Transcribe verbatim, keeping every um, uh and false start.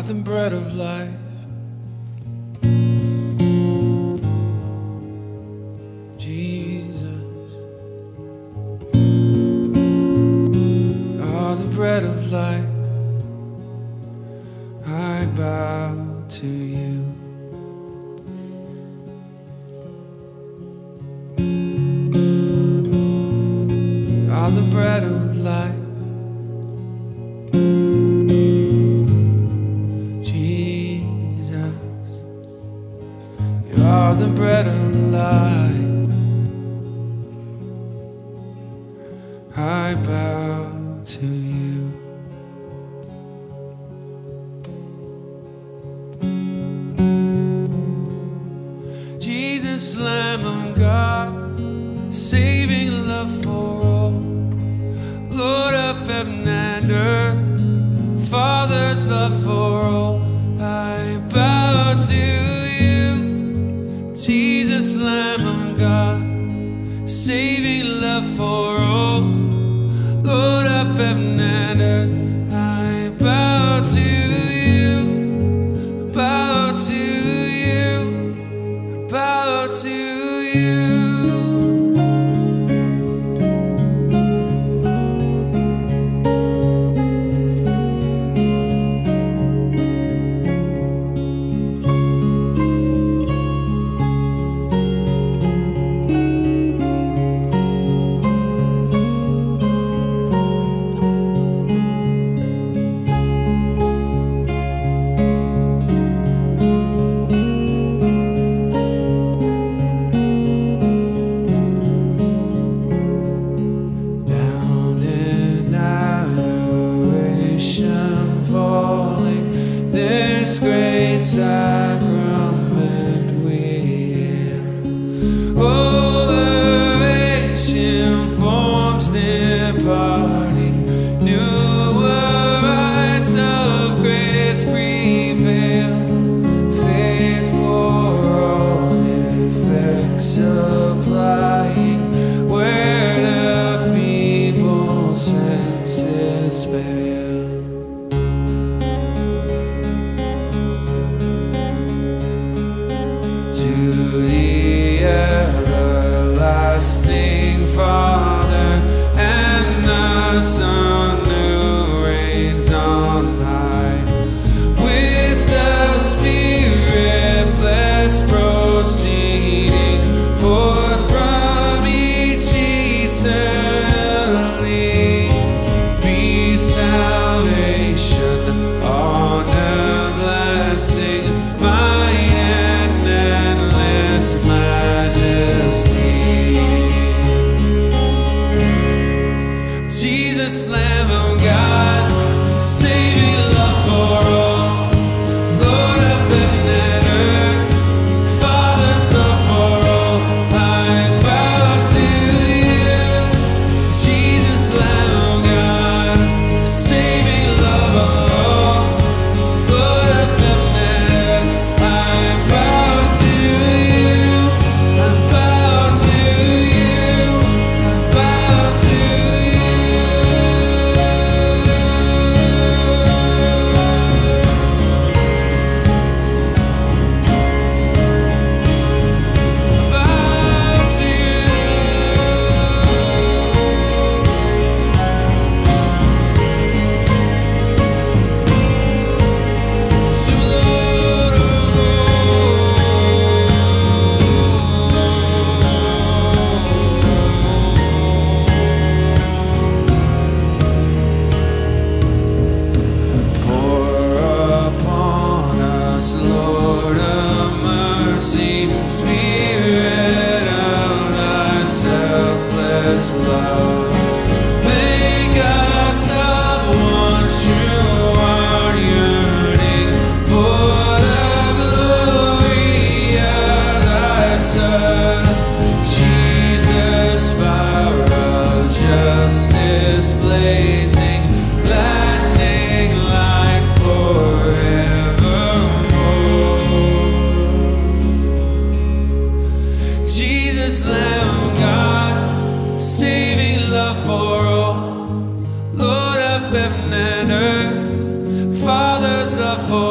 are the bread of life. Jesus, you are the bread of life. I bow to you. You are the bread of life. You are the bread of life. I bow to you. Jesus, Lamb of God, saving love for all, Lord of heaven and earth, Father's love for all. I bow to you. Jesus, Lamb of God, saving love for all, Lord of heaven and earth. I bow to you, bow to you, bow to you. This great sacrament we hail, over ancient forms departing, newer rites of grace prevail. Faith for all defects supplying, where the feeble senses fail. To the everlasting Father and the Son who reigns on high, with the Spirit blessed proceeding forth from each eternally, be salvation, honor, blessing, might and endless majesty. Jesus, Lamb of God, saving love for all, Lord of heaven and earth, Father's love for all. I bow to you. Jesus, Lamb of God, saving love for all, Lord of heaven and earth. I bow to you. I bow to you. I bow to you. Spirit of thy selfless love, make us of one true heart, yearning for the glory of thy Son. Jesus, fire of justice blazing, lightning light forevermore. Jesus, Lamb of God, saving love for all, Lord of heaven and earth, Father's love for